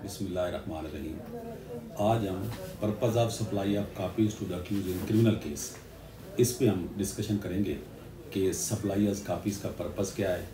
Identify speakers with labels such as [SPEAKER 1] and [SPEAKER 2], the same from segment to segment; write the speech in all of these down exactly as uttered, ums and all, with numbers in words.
[SPEAKER 1] बिस्मिल्लाहिर्रहमानिर्रहीम। आज हम purpose of supply of copies to the accused in criminal case, इस पे हम डिस्कशन करेंगे कि सप्लाई ऑफ कापीज़ का पर्पज़ क्या है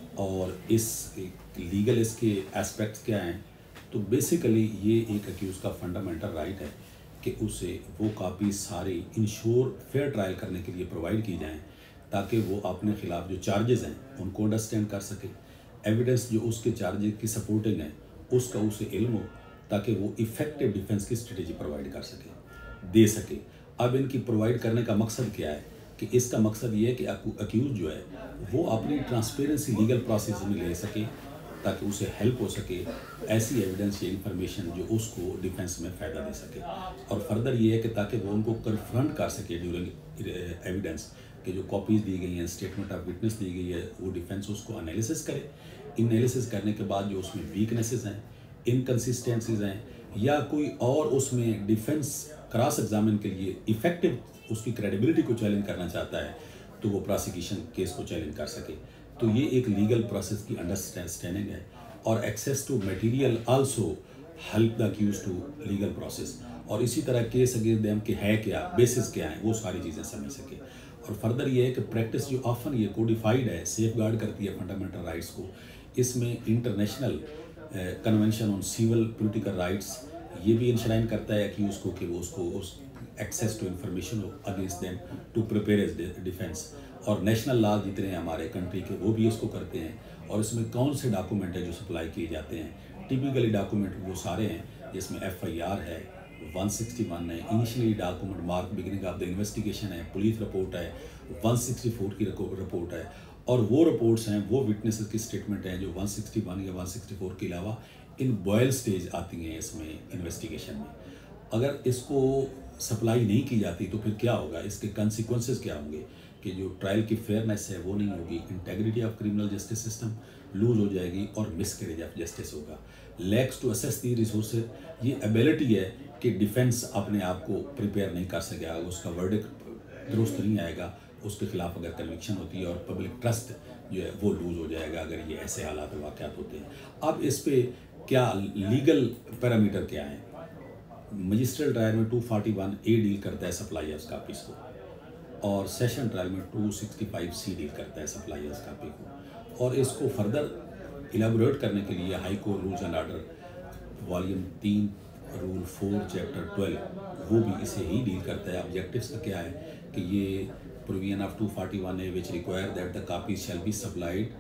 [SPEAKER 1] और इस लीगल इसके एस्पेक्ट्स क्या हैं। तो बेसिकली ये एक अक्यूज़ का फंडामेंटल राइट है कि उसे वो कापीज़ सारी इंश्योर फेयर ट्रायल करने के लिए प्रोवाइड की जाएँ ताकि वो अपने ख़िलाफ़ जो चार्जेस हैं उनको अंडरस्टैंड कर सके, एविडेंस जो उसके चार्जेस की सपोर्टिंग है उसका उसे इल्म हो ताकि वो इफ़ेक्टिव डिफेंस की स्ट्रेटेजी प्रोवाइड कर सके, दे सके। अब इनकी प्रोवाइड करने का मकसद क्या है कि इसका मकसद ये है कि अक्यूज़ जो है वो अपनी ट्रांसपेरेंसी लीगल प्रोसेस में ले सके ताकि उसे हेल्प हो सके, ऐसी एविडेंस या इंफॉर्मेशन जो उसको डिफेंस में फ़ायदा दे सके। और फर्दर ये है कि ताकि वो उनको कन्फ्रंट कर सके ड्यूरिंग एविडेंस कि जो कॉपीज़ दी गई हैं, स्टेटमेंट ऑफ विटनेस दी गई है, वो डिफेंस उसको एनालिसिस करे। एनालिसिस करने के बाद जो उसमें वीकनेसेस हैं, इनकन्सिस्टेंसीज हैं या कोई और उसमें डिफेंस क्रॉस एग्जामिन के लिए इफ़ेक्टिव उसकी क्रेडिबिलिटी को चैलेंज करना चाहता है तो वो प्रोसिक्यूशन केस को चैलेंज कर सके। तो ये एक लीगल प्रोसेस की अंडरस्टैंडिंग है और access to material also help the accused to legal process. और इसी तरह केस अगेंस्ट देम के है क्या, बेसिस क्या है, वो सारी चीज़ें समझ सके। और फर्दर ये है कि प्रैक्टिस जो ऑफन ये कोडिफाइड है, सेफ गार्ड करती है फंडामेंटल राइट्स को। इसमें international convention on civil political rights ये भी इंश्राइन करता है कि उसको कि वो उसको उस एक्सेस टू इंफॉर्मेशन हो against them to prepare as defence. और नेशनल लॉ जितने हैं हमारे कंट्री के वो भी इसको करते हैं। और इसमें कौन से डॉक्यूमेंट है जो सप्लाई किए जाते हैं, टिपिकली डॉक्यूमेंट वो सारे हैं जिसमें एफ आई आर है, वन सिक्सटी वन है, initially document mark beginning of the investigation है, पुलिस रिपोर्ट है, वन सिक्सटी फोर की रिपोर्ट है। और वो रिपोर्ट्स हैं, वो विटनेसेस की स्टेटमेंट हैं जो वन सिक्सटी वन या वन सिक्सटी फोर के अलावा इन बॉयल स्टेज आती हैं इसमें इन्वेस्टिगेशन में। अगर इसको सप्लाई नहीं की जाती तो फिर क्या होगा, इसके कंसिक्वेंसेस क्या होंगे कि जो ट्रायल की फेयरनेस है वो नहीं होगी, integrity of criminal justice system lose हो जाएगी और मिसकैरेज ऑफ जस्टिस होगा। Lacks to assess the resources, ये एबिलिटी है कि डिफेंस अपने आप को प्रिपेयर नहीं कर सकेगा, उसका वर्डिक्ट दुरुस्त नहीं आएगा, उसके खिलाफ अगर कन्विक्शन होती है और पब्लिक ट्रस्ट जो है वो लूज हो जाएगा अगर ये ऐसे हालात वाक़यात होते हैं। अब इस पे क्या लीगल पैरामीटर क्या है। मजिस्ट्रेट ट्रायल में टू फोर्टी वन ए डील करता है सप्लाई ऑफ कापीज़ को और सेशन ट्रायल में टू सिक्सटी फाइव सी डील करता है सप्लाई ऑफ कापी को। और इसको फर्दर इलेबोरेट करने के लिए high court rules and order volume तीन रूल फोर चैप्टर ट्वेल्व वो भी इसे ही डील करता है। ऑब्जेक्टिव्स का क्या है कि ये provision of two forty one A which require that the copies shall be supplied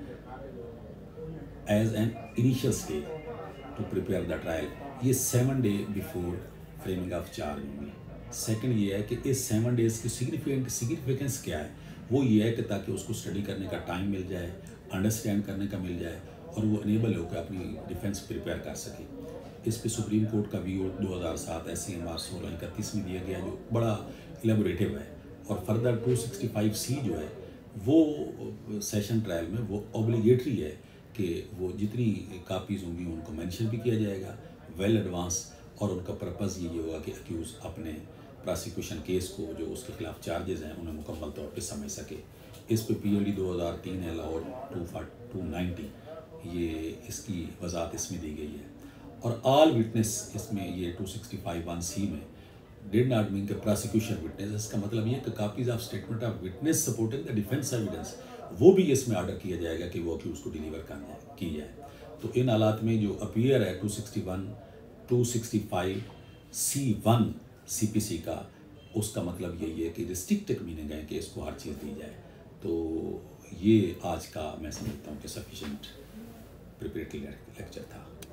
[SPEAKER 1] as an initial stage to prepare the trial, ये seven day before framing of charge होंगी। सेकंड ये है कि इस सेवन डेज़ की significant significance क्या है, वो ये है कि ताकि उसको स्टडी करने का टाइम मिल जाए, अंडरस्टैंड करने का मिल जाए और वो इनेबल होकर अपनी डिफेंस प्रिपेयर कर सके। इस पे सुप्रीम कोर्ट का व्यू दो हज़ार सात एस सी एम आर सोलह इकतीस में दिया गया जो बड़ा इलेबोरेटिव है। और further two sixty five C जो है वो सेशन ट्रायल में वो ऑब्लिगेटरी है कि वो जितनी कापीज़ होंगी उनको मेंशन भी किया जाएगा वेल एडवांस। और उनका पर्पज़ ये होगा कि अक्यूज़ अपने प्रोसिक्यूशन केस को जो उसके खिलाफ चार्जेस हैं उन्हें मुकम्मल तौर पे समझ सके। इस पे पी एल डी दो हज़ार तीन है और टू टू नाइन्टी ये इसकी वजाहत इसमें दी गई है। और ऑल विटनेस इसमें ये two sixty five one C में डिड नॉट मीन के प्रोसिक्यूशन विटनेस, इसका मतलब ये कि copies of statement of witness supporting the defence evidence वो भी इसमें ऑर्डर किया जाएगा कि वो अक्यूज़ को डिलीवर करना की जाए। तो इन हालात में जो अपीयर है two sixty one two sixty five C one C P C का, उसका मतलब यही है कि रिस्ट्रिक्टेड मीनिंग है कि इसको हर चीज़ दी जाए। तो ये आज का मैं समझता हूँ कि सफिशिएंट प्रिपरेटरी लेक्चर था।